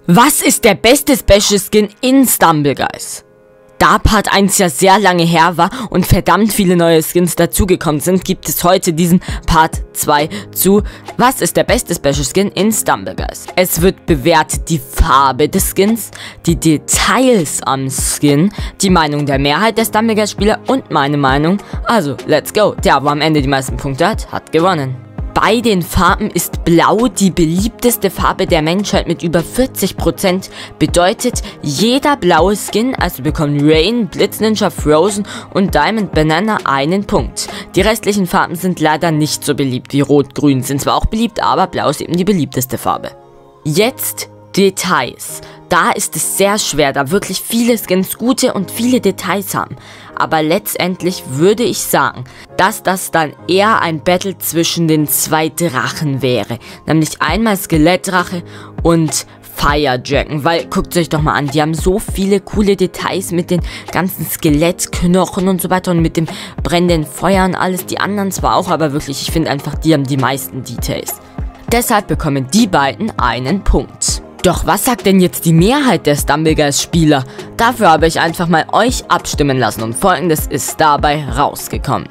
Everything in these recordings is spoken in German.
Was ist der beste Special Skin in Stumbleguys? Da Part 1 ja sehr lange her war und verdammt viele neue Skins dazugekommen sind, gibt es heute diesen Part 2 zu Was ist der beste Special Skin in Stumbleguys? Es wird bewertet die Farbe des Skins, die Details am Skin, die Meinung der Mehrheit der Stumbleguys Spieler und meine Meinung. Also, let's go. Der, wo am Ende die meisten Punkte hat gewonnen. Bei den Farben ist Blau die beliebteste Farbe der Menschheit mit über 40%. Bedeutet, jeder blaue Skin, also bekommen Rain, Blitz Ninja, Frozen und Diamond Banana einen Punkt. Die restlichen Farben sind leider nicht so beliebt wie Rot, Grün sind zwar auch beliebt, aber Blau ist eben die beliebteste Farbe. Jetzt Details. Da ist es sehr schwer, da wirklich viele Skins gute und viele Details haben. Aber letztendlich würde ich sagen, dass das dann eher ein Battle zwischen den zwei Drachen wäre. Nämlich einmal Skelettdrache und Fire Dragon. Weil, guckt euch doch mal an, die haben so viele coole Details mit den ganzen Skelettknochen und so weiter und mit dem brennenden Feuer und alles. Die anderen zwar auch, aber wirklich, ich finde einfach, die haben die meisten Details. Deshalb bekommen die beiden einen Punkt. Doch was sagt denn jetzt die Mehrheit der Stumbleguys Spieler? Dafür habe ich einfach mal euch abstimmen lassen und Folgendes ist dabei rausgekommen.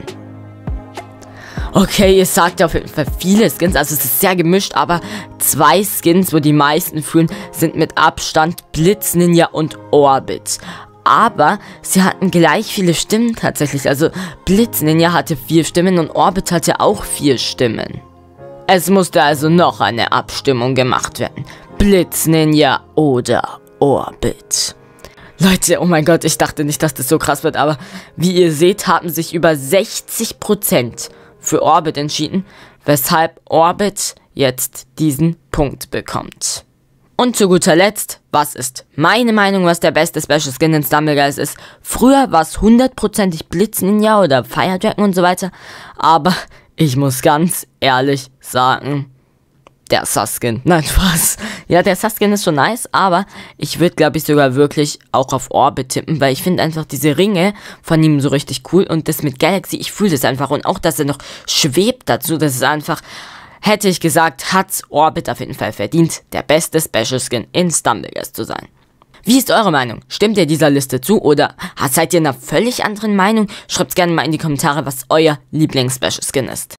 Okay, ihr sagt auf jeden Fall viele Skins, also es ist sehr gemischt, aber zwei Skins, wo die meisten fühlen, sind mit Abstand Blitz Ninja und Orbit. Aber sie hatten gleich viele Stimmen tatsächlich, also Blitz Ninja hatte 4 Stimmen und Orbit hatte auch 4 Stimmen. Es musste also noch eine Abstimmung gemacht werden. Blitz Ninja oder Orbit. Leute, oh mein Gott, ich dachte nicht, dass das so krass wird, aber wie ihr seht, haben sich über 60% für Orbit entschieden, weshalb Orbit jetzt diesen Punkt bekommt. Und zu guter Letzt, was ist meine Meinung, was der beste Special Skin in Stumbleguys ist? Früher war es 100%ig Blitz Ninja oder Fire Dragon und so weiter, aber ich muss ganz ehrlich sagen, der Saskin. Nein, Spaß. Ja, der Saskin ist schon nice, aber ich würde, glaube ich, sogar wirklich auch auf Orbit tippen, weil ich finde einfach diese Ringe von ihm so richtig cool und das mit Galaxy, ich fühle das einfach und auch, dass er noch schwebt dazu, das ist einfach, hätte ich gesagt, hat's Orbit auf jeden Fall verdient, der beste Special Skin in Stumbleguys zu sein. Wie ist eure Meinung? Stimmt ihr dieser Liste zu oder seid ihr einer völlig anderen Meinung? Schreibt gerne mal in die Kommentare, was euer Lieblings-Special Skin ist.